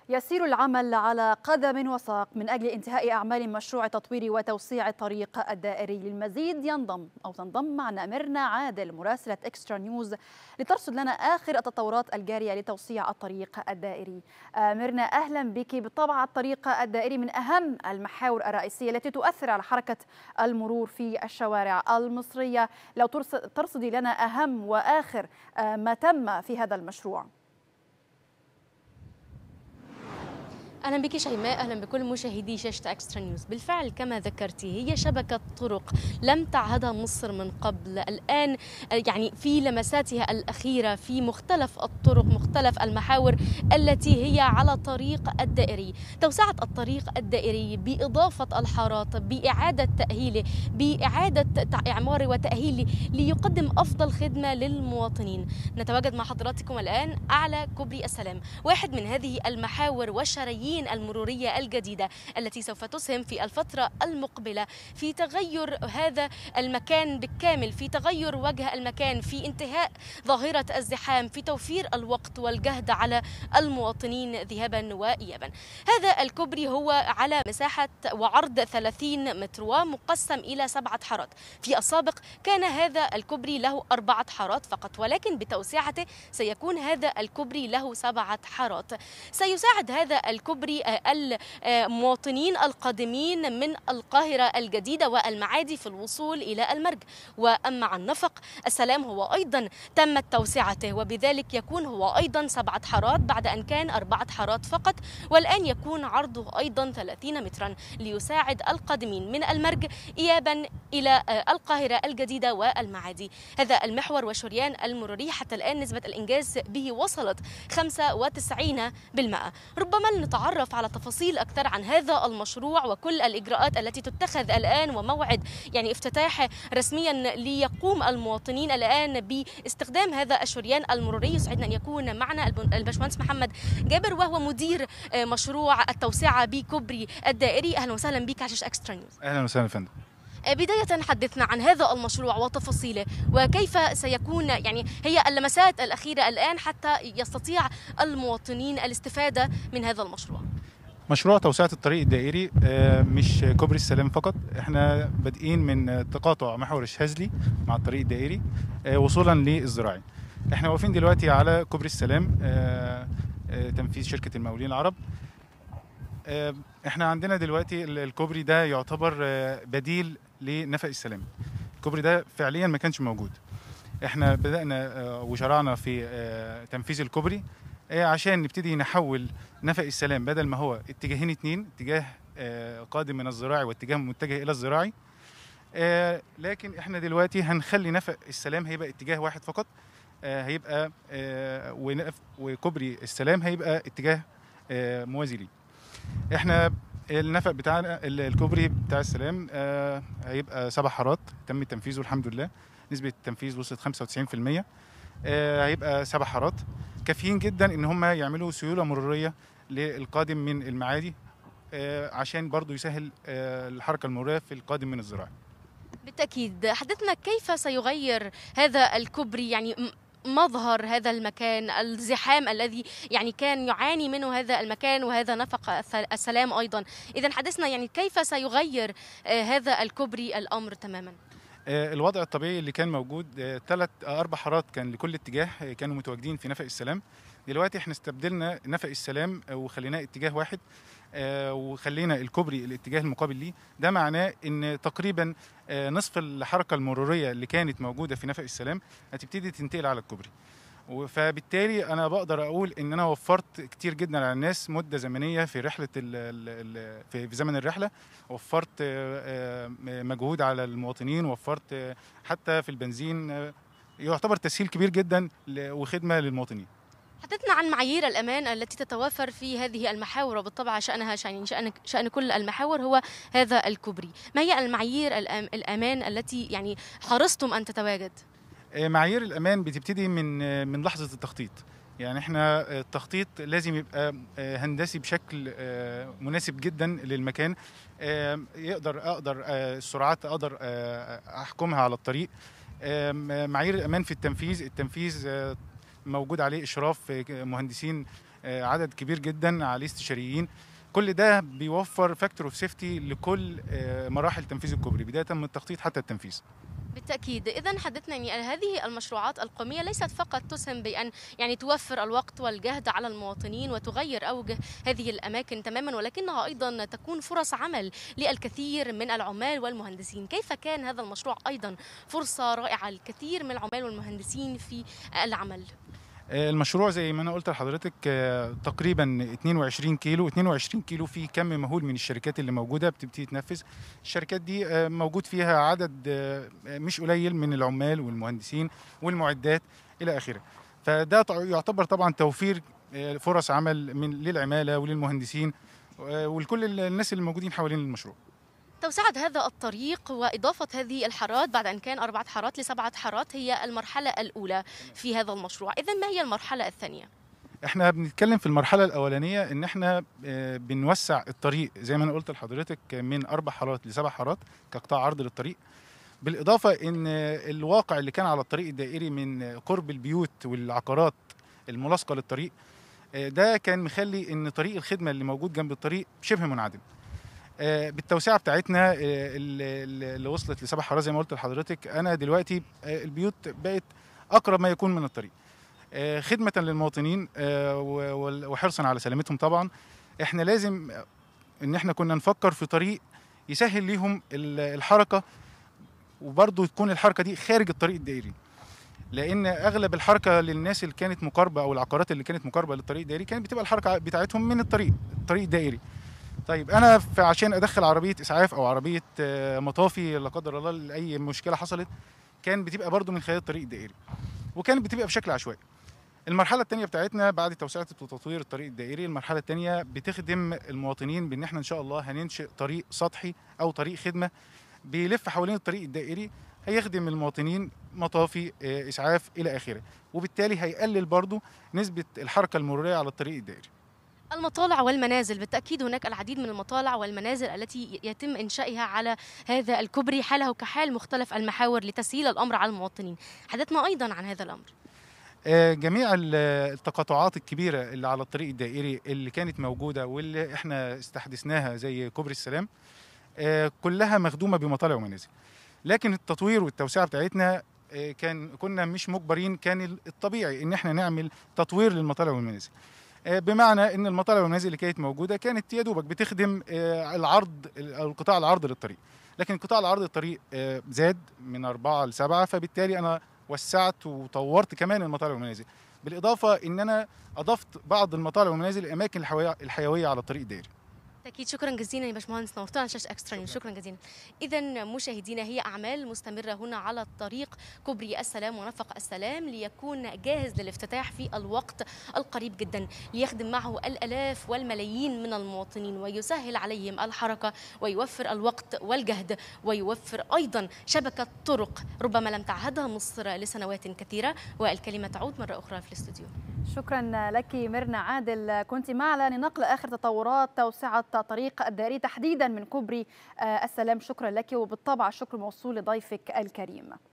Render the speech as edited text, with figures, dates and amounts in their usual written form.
يسير العمل على قدم وساق من أجل انتهاء أعمال مشروع تطوير وتوسيع الطريق الدائري. للمزيد تنضم معنا ميرنا عادل مراسلة إكسترا نيوز لترصد لنا آخر التطورات الجارية لتوسيع الطريق الدائري. ميرنا، أهلا بك. بالطبع الطريق الدائري من أهم المحاور الرئيسية التي تؤثر على حركة المرور في الشوارع المصرية. لو ترصدي لنا أهم وآخر ما تم في هذا المشروع. أهلا بك شيماء، أهلا بكل مشاهدي شاشة إكسترا نيوز. بالفعل كما ذكرتي هي شبكة طرق لم تعهدها مصر من قبل، الآن يعني في لمساتها الأخيرة في مختلف الطرق، مختلف المحاور التي هي على طريق الدائري. توسعة الطريق الدائري بإضافة الحارات، بإعادة تأهيله، بإعادة إعماره وتأهيله ليقدم أفضل خدمة للمواطنين. نتواجد مع حضراتكم الآن أعلى كوبري السلام، واحد من هذه المحاور والشرايين المرورية الجديدة التي سوف تسهم في الفترة المقبلة في تغير هذا المكان بالكامل، في تغير وجه المكان، في انتهاء ظاهرة الزحام، في توفير الوقت والجهد على المواطنين ذهابا وإيابا. هذا الكوبري هو على مساحة وعرض 30 متر ومقسم إلى 7 حارات. في السابق كان هذا الكوبري له 4 حارات فقط، ولكن بتوسعته سيكون هذا الكوبري له 7 حارات. سيساعد هذا الكوبري المواطنين القادمين من القاهرة الجديدة والمعادي في الوصول إلى المرج. وأما عن نفق السلام هو أيضا تمت توسعته، وبذلك يكون هو أيضا 7 حارات بعد أن كان 4 حارات فقط، والآن يكون عرضه أيضا 30 مترا ليساعد القادمين من المرج إيابا إلى القاهرة الجديدة والمعادي. هذا المحور وشريان المروري حتى الآن نسبة الإنجاز به وصلت 95%. ربما نتعرف على تفاصيل أكثر عن هذا المشروع وكل الإجراءات التي تتخذ الآن وموعد يعني افتتاحه رسميا ليقوم المواطنين الآن باستخدام هذا الشريان المروري. يسعدنا أن يكون معنا الباشمهندس محمد جابر وهو مدير مشروع التوسعة بكوبري الدائري. أهلا وسهلا بك على شاشة إكسترا نيوز. أهلا وسهلا فندم. بداية حدثنا عن هذا المشروع وتفاصيله وكيف سيكون يعني هي اللمسات الأخيرة الآن حتى يستطيع المواطنين الاستفادة من هذا المشروع. مشروع توسعة الطريق الدائري مش كوبري السلام فقط، احنا بادئين من تقاطع محور الشاذلي مع الطريق الدائري وصولا للزراعي. احنا واقفين دلوقتي على كوبري السلام تنفيذ شركة المقاولين العرب. احنا عندنا دلوقتي الكوبري ده يعتبر بديل لنفق السلام. الكوبري ده فعليا ما كانش موجود. احنا بدأنا وشرعنا في تنفيذ الكوبري عشان نبتدي نحول نفق السلام بدل ما هو اتجاهين اتنين، اتجاه قادم من الزراعي واتجاه متجه الى الزراعي، لكن احنا دلوقتي هنخلي نفق السلام هيبقى اتجاه واحد فقط، هيبقى وكوبري السلام هيبقى اتجاه موازي ليه. احنا النفق بتاعنا الكوبري بتاع السلام هيبقى 7 حارات تم تنفيذه الحمد لله، نسبة التنفيذ وصلت 95%. هيبقى 7 حارات كافيين جدا ان هم يعملوا سيولة مرورية للقادم من المعادي عشان برضو يسهل الحركة المرورية في القادم من الزراعي. بالتأكيد. حدثنا كيف سيغير هذا الكوبري يعني مظهر هذا المكان، الزحام الذي يعني كان يعاني منه هذا المكان وهذا نفق السلام أيضا. إذن حدثنا يعني كيف سيغير هذا الكوبري الأمر تماما. الوضع الطبيعي اللي كان موجود 4 حارات كان لكل اتجاه كانوا متواجدين في نفق السلام. دلوقتي احنا استبدلنا نفق السلام وخليناه اتجاه واحد وخلينا الكوبري الاتجاه المقابل ليه. ده معناه ان تقريبا نصف الحركة المرورية اللي كانت موجودة في نفق السلام هتبتدي تنتقل على الكوبري، فبالتالي انا بقدر اقول ان انا وفرت كتير جدا على الناس مده زمنيه في رحله في زمن الرحله، وفرت مجهود على المواطنين، وفرت حتى في البنزين، يعتبر تسهيل كبير جدا وخدمه للمواطنين. حدثنا عن معايير الأمان التي تتوافر في هذه المحاور، وبالطبع شأنها شأن كل المحاور هو هذا الكوبري. ما هي المعايير الأمان التي يعني حرصتم أن تتواجد؟ معايير الأمان بتبتدي من لحظة التخطيط. يعني احنا التخطيط لازم يبقى هندسي بشكل مناسب جدا للمكان، اقدر السرعات اقدر احكمها على الطريق. معايير الأمان في التنفيذ موجود عليه إشراف مهندسين عدد كبير جدا عليه استشاريين. كل ده بيوفر فاكتور اوف سيفتي لكل مراحل تنفيذ الكوبري بدايه من التخطيط حتى التنفيذ. بالتأكيد. إذا حدثنا يعني هذه المشروعات القومية ليست فقط تسهم بأن يعني توفر الوقت والجهد على المواطنين وتغير أوجه هذه الأماكن تماما، ولكنها أيضا تكون فرص عمل للكثير من العمال والمهندسين. كيف كان هذا المشروع أيضا فرصة رائعة للكثير من العمال والمهندسين في العمل؟ المشروع زي ما انا قلت لحضرتك تقريبا 22 كيلو 22 كيلو في كم مهول من الشركات اللي موجوده بتبتدي تنفذ. الشركات دي موجود فيها عدد مش قليل من العمال والمهندسين والمعدات الى اخره. فده يعتبر طبعا توفير فرص عمل للعماله وللمهندسين ولكل الناس اللي موجودين حوالين المشروع. توسعة هذا الطريق وإضافة هذه الحارات بعد أن كان 4 حارات ل7 حارات هي المرحلة الأولى في هذا المشروع. إذن ما هي المرحلة الثانية؟ احنا بنتكلم في المرحلة الأولانية إن احنا بنوسع الطريق زي ما أنا قلت لحضرتك من 4 حارات ل7 حارات كقطاع عرض للطريق، بالإضافة إن الواقع اللي كان على الطريق الدائري من قرب البيوت والعقارات الملاصقة للطريق ده كان مخلي إن طريق الخدمة اللي موجود جنب الطريق شبه منعدم. بالتوسعه بتاعتنا اللي وصلت ل7 حارات زي ما قلت لحضرتك، انا دلوقتي البيوت بقت اقرب ما يكون من الطريق خدمه للمواطنين وحرصا على سلامتهم. طبعا احنا لازم ان احنا كنا نفكر في طريق يسهل ليهم الحركه، وبرضه تكون الحركه دي خارج الطريق الدائري، لان اغلب الحركه للناس اللي كانت مقاربه او العقارات اللي كانت مقاربه للطريق الدائري كانت بتبقى الحركه بتاعتهم من الطريق الدائري. طيب انا عشان ادخل عربيه اسعاف او عربيه مطافي لا قدر الله لاي مشكله حصلت كان بتبقى برضو من خلال الطريق الدائري، وكانت بتبقى بشكل عشوائي. المرحله الثانيه بتاعتنا بعد توسعه وتطوير الطريق الدائري، المرحله الثانيه بتخدم المواطنين بان احنا ان شاء الله هننشئ طريق سطحي او طريق خدمه بيلف حوالين الطريق الدائري، هيخدم المواطنين مطافي اسعاف الى اخره، وبالتالي هيقلل برضو نسبه الحركه المروريه على الطريق الدائري. المطالع والمنازل، بالتأكيد هناك العديد من المطالع والمنازل التي يتم إنشائها على هذا الكوبري حاله كحال مختلف المحاور لتسهيل الأمر على المواطنين. حدثنا أيضا عن هذا الأمر. جميع التقاطعات الكبيرة اللي على الطريق الدائري اللي كانت موجودة واللي احنا استحدثناها زي كوبري السلام كلها مخدومة بمطالع ومنازل، لكن التطوير والتوسعة بتاعتنا كنا مش مجبرين، كان الطبيعي ان احنا نعمل تطوير للمطالع والمنازل، بمعنى ان المطالع والمنازل اللي كانت موجوده كانت يا دوبك بتخدم العرض او القطاع العرض للطريق، لكن قطاع العرض للطريق زاد من 4 ل7، فبالتالي انا وسعت وطورت كمان المطالع والمنازل، بالاضافه ان انا اضفت بعض المطالع والمنازل الاماكن الحيويه على الطريق الدائري. أكيد. شكرا جزيلا يا باشمهندس، نورتونا على شاشة اكسترا نيوز. شكرا جزيلا. إذا مشاهدينا هي أعمال مستمرة هنا على الطريق كوبري السلام ونفق السلام ليكون جاهز للافتتاح في الوقت القريب جدا، ليخدم معه الآلاف والملايين من المواطنين ويسهل عليهم الحركة ويوفر الوقت والجهد ويوفر أيضا شبكة طرق ربما لم تعهدها مصر لسنوات كثيرة. والكلمة تعود مرة أخرى في الاستوديو. شكرا لك ميرنا عادل، كنت معنا لنقل آخر تطورات توسعة طريق الدائري تحديدا من كوبري السلام. شكرا لك، وبالطبع الشكر موصول لضيفك الكريم.